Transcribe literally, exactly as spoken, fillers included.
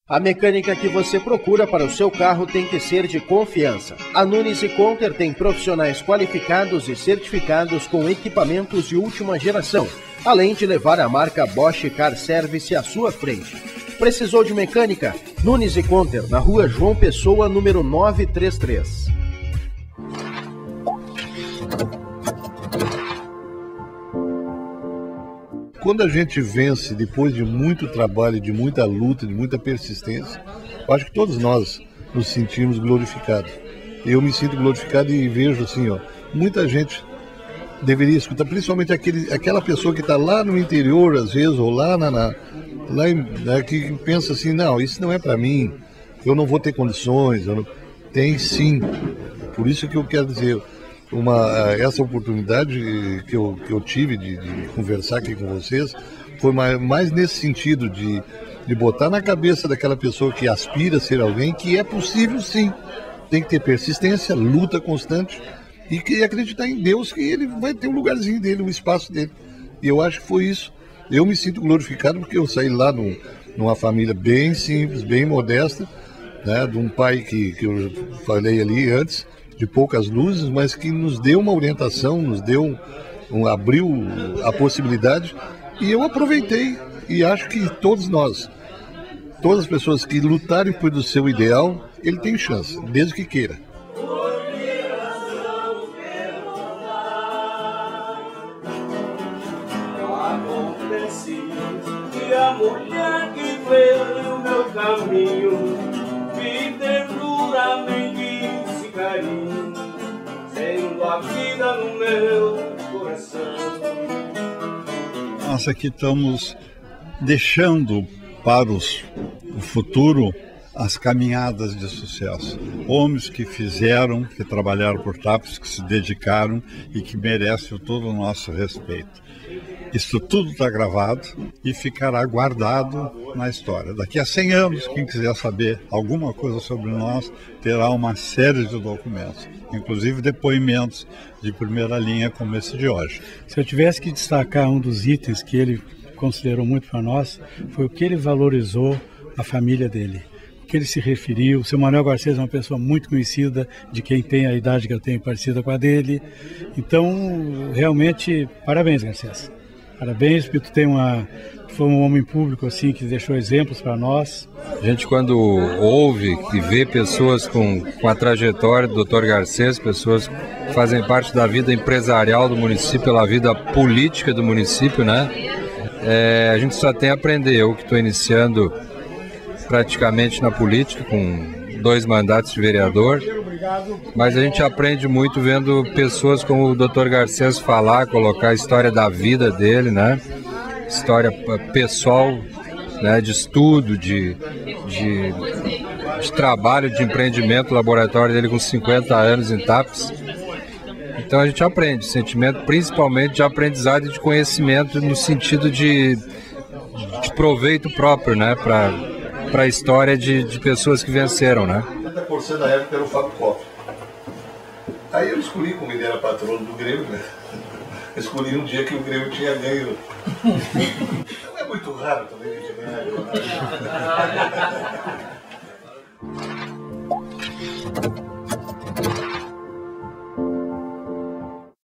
A mecânica que você procura para o seu carro tem que ser de confiança. A Nunes e Conter tem profissionais qualificados e certificados com equipamentos de última geração, além de levar a marca Bosch Car Service à sua frente. Precisou de mecânica? Nunes e Conter, na rua João Pessoa, número novecentos e trinta e três. Quando a gente vence depois de muito trabalho, de muita luta, de muita persistência, eu acho que todos nós nos sentimos glorificados. Eu me sinto glorificado e vejo assim, ó, muita gente deveria escutar, principalmente aquele, aquela pessoa que está lá no interior, às vezes, ou lá, na, na, lá em, né, que pensa assim, não, isso não é para mim, eu não vou ter condições. Eu não... Tem sim. Por isso que eu quero dizer, Uma, essa oportunidade que eu, que eu tive de, de conversar aqui com vocês foi mais, mais nesse sentido de, de botar na cabeça daquela pessoa que aspira a ser alguém que é possível sim. Tem que ter persistência, luta constante e que acreditar em Deus que ele vai ter um lugarzinho dele, um espaço dele. E eu acho que foi isso. Eu me sinto glorificado porque eu saí lá num, numa família bem simples, bem modesta, né, de um pai que, que eu falei ali antes, de poucas luzes, mas que nos deu uma orientação, nos deu, um, abriu a possibilidade, e eu aproveitei, e acho que todos nós, todas as pessoas que lutarem pelo seu ideal, ele tem chance, desde que queira. Acontece que a mulher que veio no meu caminho me ternuramente esse carinho, sendo a vida no meu coração. Nós aqui estamos deixando para os, o futuro as caminhadas de sucesso. Homens que fizeram, que trabalharam por TAPES, que se dedicaram e que merecem todo o nosso respeito. Isso tudo está gravado e ficará guardado na história. Daqui a cem anos, quem quiser saber alguma coisa sobre nós, terá uma série de documentos, inclusive depoimentos de primeira linha como esse de hoje. Se eu tivesse que destacar um dos itens que ele considerou muito para nós, foi o que ele valorizou a família dele. Que ele se referiu. O seu Manuel Garcês é uma pessoa muito conhecida, de quem tem a idade que eu tenho, parecida com a dele. Então, realmente, parabéns, Garcês. Parabéns, porque tu tem uma, foi um homem público assim que deixou exemplos para nós. A gente, quando ouve e vê pessoas com, com a trajetória do doutor Garcês, pessoas que fazem parte da vida empresarial do município, pela vida política do município, né? É, a gente só tem a aprender. Eu que estou iniciando praticamente na política, com dois mandatos de vereador, mas a gente aprende muito vendo pessoas como o doutor Garcês falar, colocar a história da vida dele, né? História pessoal, né? De estudo, de, de, de trabalho, de empreendimento, o laboratório dele com cinquenta anos em TAPES. Então a gente aprende, sentimento principalmente de aprendizado e de conhecimento no sentido de, de proveito próprio, né? Para para a história de, de pessoas que venceram, né? oitenta por cento da época era o Fábio Koff. Aí eu escolhi, como ele era patrono do Grêmio, né? Eu escolhi um dia que o Grêmio tinha ganho. Não é muito raro também que tinha ganho.